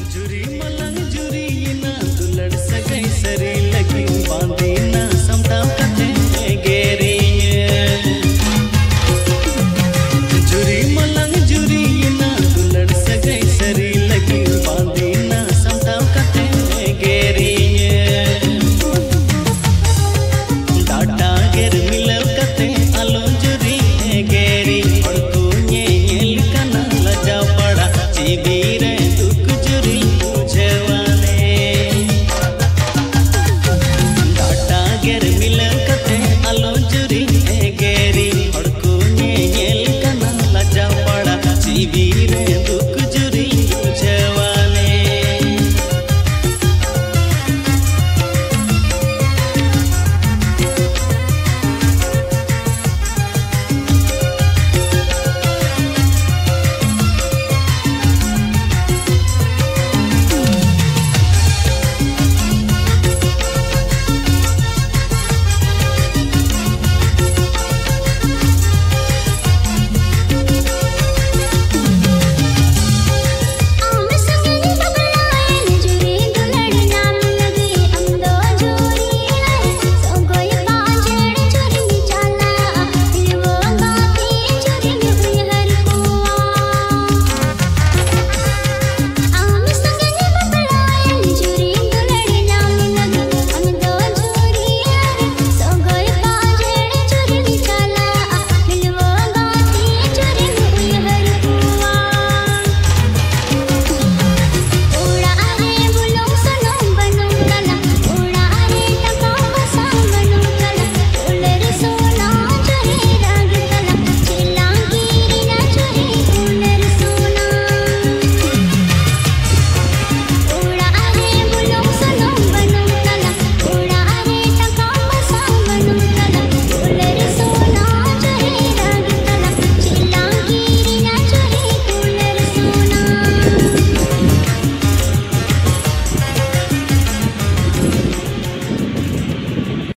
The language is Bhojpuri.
जुरी मलंग जुरी ना दुलड़ सगई सरी लगी बांधी ना समता कते गेरी जुरी मलंग जुरी ना दुलड़ सगई सरी लगी बांधी ना समता कते गेरी डाटा गेर मिलव कते आलो जुरी गेरी और तू ये कना लजा पड़ा चीबी